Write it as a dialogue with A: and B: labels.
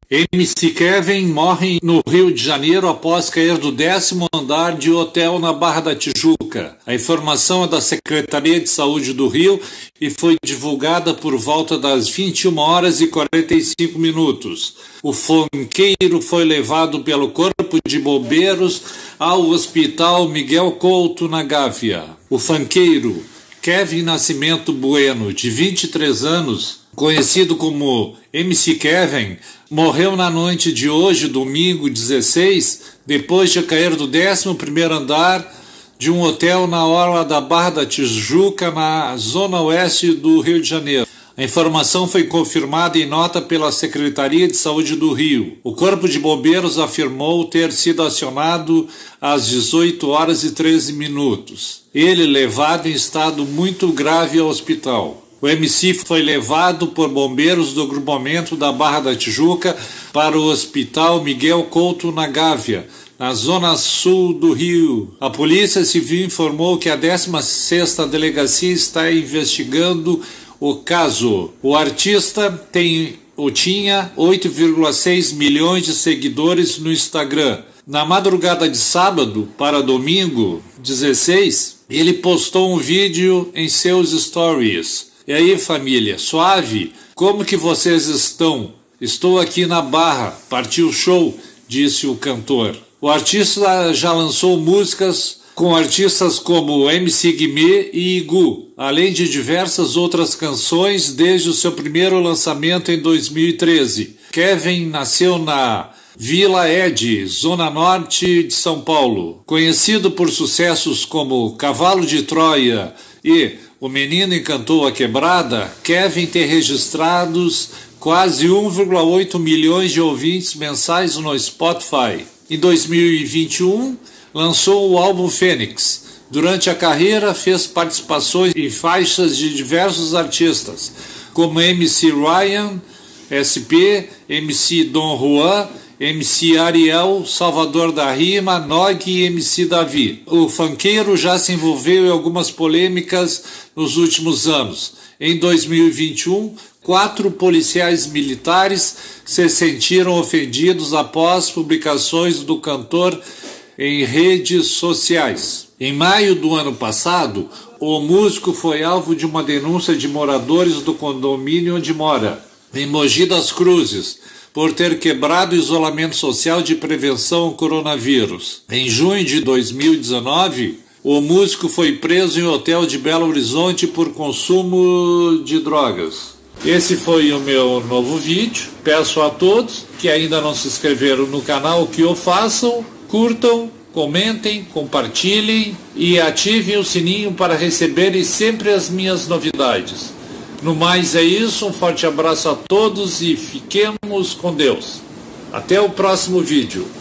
A: MC Kevin morre no Rio de Janeiro após cair do 10º andar de hotel na Barra da Tijuca. A informação é da Secretaria de Saúde do Rio e foi divulgada por volta das 21h45. O funkeiro foi levado pelo Corpo de Bombeiros ao Hospital Miguel Couto, na Gávea. O funkeiro Kevin Nascimento Bueno, de 23 anos, conhecido como MC Kevin, morreu na noite de hoje, domingo 16, depois de cair do 11º andar de um hotel na orla da Barra da Tijuca, na zona oeste do Rio de Janeiro. A informação foi confirmada em nota pela Secretaria de Saúde do Rio. O Corpo de Bombeiros afirmou ter sido acionado às 18h13. Ele levado em estado muito grave ao hospital. O MC foi levado por bombeiros do grupamento da Barra da Tijuca para o Hospital Miguel Couto, na Gávea, na zona sul do Rio. A Polícia Civil informou que a 16ª Delegacia está investigando o caso. O artista tinha 8,6 milhões de seguidores no Instagram. Na madrugada de sábado para domingo 16, ele postou um vídeo em seus stories. E aí, família, suave? Como que vocês estão? Estou aqui na Barra, partiu show, disse o cantor. O artista já lançou músicas com artistas como MC Guimê e Igu, além de diversas outras canções desde o seu primeiro lançamento em 2013. Kevin nasceu na Vila Ede, zona norte de São Paulo. Conhecido por sucessos como Cavalo de Troia e O Menino Encantou a Quebrada, Kevin tem registrados quase 1,8 milhões de ouvintes mensais no Spotify. Em 2021, lançou o álbum Fênix. Durante a carreira, fez participações em faixas de diversos artistas, como MC Ryan, SP, MC Dom Juan, MC Ariel, Salvador da Rima, Nog e MC Davi. O funkeiro já se envolveu em algumas polêmicas nos últimos anos. Em 2021, 4 policiais militares se sentiram ofendidos após publicações do cantor em redes sociais. Em maio do ano passado, o músico foi alvo de uma denúncia de moradores do condomínio onde mora, em Mogi das Cruzes, por ter quebrado o isolamento social de prevenção ao coronavírus. Em junho de 2019, o músico foi preso em um hotel de Belo Horizonte por consumo de drogas. Esse foi o meu novo vídeo. Peço a todos que ainda não se inscreveram no canal que o façam, curtam, comentem, compartilhem e ativem o sininho para receberem sempre as minhas novidades. No mais é isso, um forte abraço a todos e fiquemos com Deus. Até o próximo vídeo.